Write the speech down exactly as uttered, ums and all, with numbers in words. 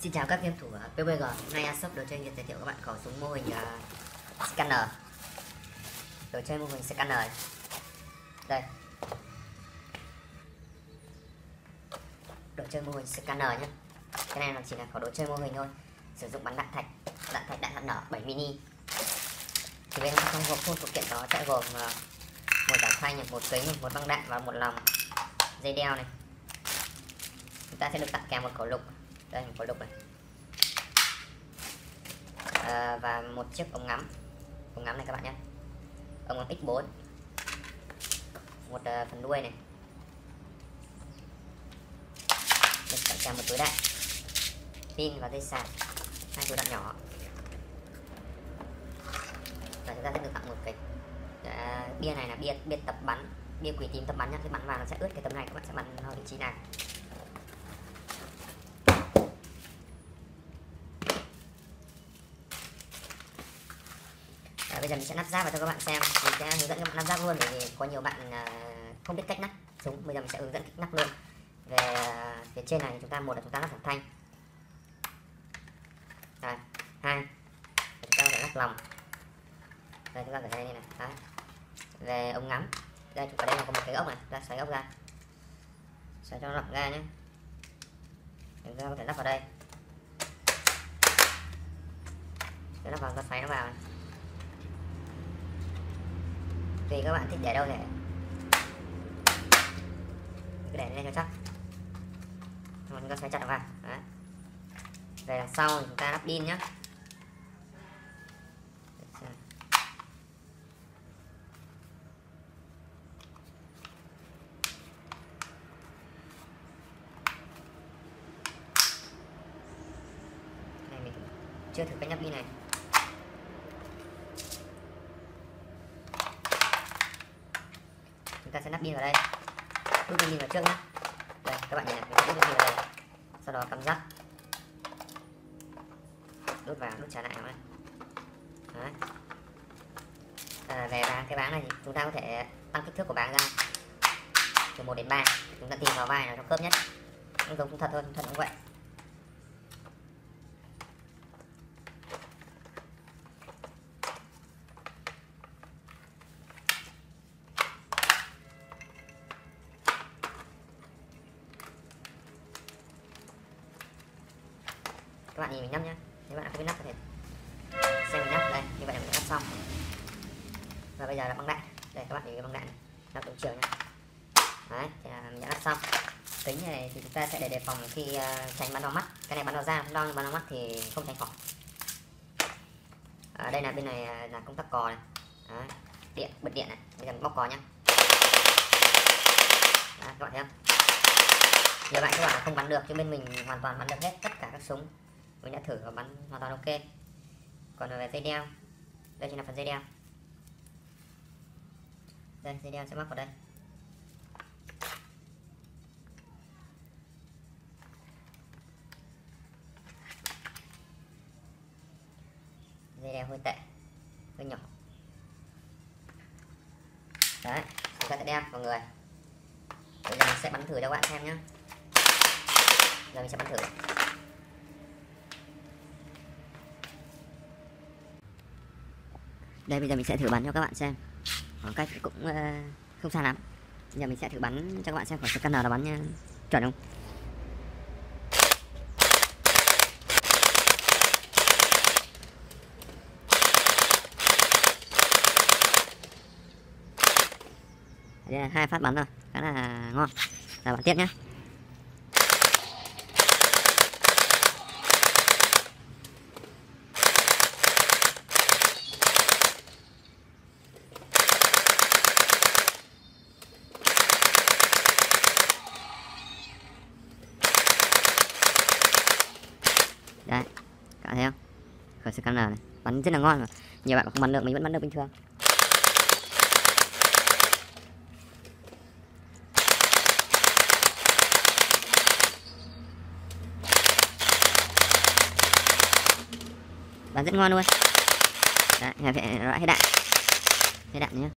Xin chào các game thủ pê u bê giê. Hôm nay Asoc đồ chơi Nhật giới thiệu các bạn khẩu súng mô hình uh, scanner. Đồ chơi mô hình scanner. Đây. Đồ chơi mô hình scanner nhé. Cái này là chỉ là khẩu đồ chơi mô hình thôi. Sử dụng bắn đạn thạch, đạn thạch đạn hạt nở bảy mini. Thì bên trong hộp full phụ kiện đó sẽ gồm uh, một giảm thanh, một kính, một băng đạn và một lòng dây đeo này. Chúng ta sẽ được tặng kèm một khẩu lục. Đây, một khẩu lục này. À, và một chiếc ống ngắm. Ống ngắm này các bạn nhé. Ống ngắm ích bốn. Một uh, phần đuôi này. Được tặng kèm một túi đạn, pin và dây sạc, hai túi đạn nhỏ. Và chúng ta sẽ được tặng một cái uh, bia này là bia bia tập bắn, bia quỷ tím tập bắn nhá. Khi bắn vào nó sẽ ướt cái tấm này, các bạn sẽ bắn ở vị trí nào. À, bây giờ mình sẽ lắp ráp vào cho các bạn xem. Mình sẽ hướng dẫn các bạn lắp ráp luôn, bởi vì có nhiều bạn uh, không biết cách lắp súng. Bây giờ mình sẽ hướng dẫn cách lắp luôn. Về uh, phía trên này chúng ta, một là chúng ta lắp giảm thanh, đây, hai chúng ta có thể lắp lòng. Đây, chúng ta để đây này, đấy. Về ống ngắm, đây chúng ta đây là có một cái ốc này, chúng ta xoáy ốc ra, xoáy cho nó rộng ra nhé. Chúng ta có thể lắp vào đây, để lắp vào, chúng ta xoáy nó vào này. Tùy các bạn thích để đâu để cứ để lên cho chắc. Rồi chúng ta xoáy chặt nó vào. Đấy. Về đằng sau thì chúng ta lắp pin nhé. Này mình chưa thử cách lắp pin này. Chúng ta sẽ lắp pin vào đây, đút pin vào trước nhé. Đây các bạn nhìn này, mình đút pin vào đây, sau đó cắm rắc, đút vào, đút trả lại này. Đấy. À, về báng, cái báng này thì chúng ta có thể tăng kích thước của báng ra từ một đến ba. Chúng ta tìm vào vai nào cho khớp nhất, cũng giống thật thôi, thật cũng vậy. Các bạn nhìn mình lắp nhé. Nếu bạn không biết lắp có thể xem mình lắp. Đây, như vậy là mình lắp xong. Và bây giờ là băng đạn. Đây các bạn nhìn cái băng đạn này, lắp đúng chiều nhé. Đấy, thì là mình đã lắp xong. Kính này thì chúng ta sẽ để đề phòng khi uh, tránh bắn vào mắt. Cái này bắn vào da không đau, nhưng bắn vào mắt thì không tránh khỏi. À, đây là bên này là công tắc cò này. Đấy, điện, bật điện này. Bây giờ mình bóc cò nhé. Đấy, các bạn thấy không? Nhiều bạn các bạn không bắn được, chứ bên mình hoàn toàn bắn được hết tất cả các súng. Mình đã thử và bắn hoàn toàn ok. Còn về dây đeo, đây chính là phần dây đeo. Đây, dây đeo sẽ mắc vào đây. Dây đeo hơi tệ, hơi nhỏ. Đấy, chúng ta sẽ đeo vào người. Bây giờ mình sẽ bắn thử cho các bạn xem nhé. Giờ mình sẽ bắn thử. Đây, bây giờ mình sẽ thử bắn cho các bạn xem. Khoảng cách cũng uh, không xa lắm. Bây giờ mình sẽ thử bắn cho các bạn xem khẩu scanner là bắn nha, chuẩn không. Đây là hai phát bắn rồi, khá là ngon. Giờ bắn tiếp nhé. Đấy, các bạn thấy không? Khẩu scanner này bắn rất là ngon mà. Nhiều bạn không bắn được, mình vẫn bắn được bình thường. Bắn rất ngon luôn. Đấy, phải loại hết đạn, hết đạn nhé.